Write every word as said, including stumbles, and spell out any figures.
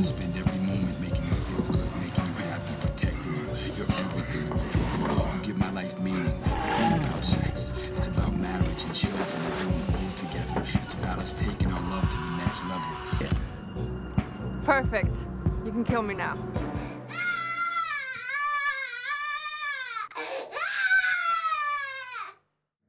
Spend every moment making you feel good, making you happy, protecting you. You're everything. You give my life meaning. This ain't about sex. It's about marriage and children and growing old together. It's about us taking our love to the next level. Perfect. You can kill me now.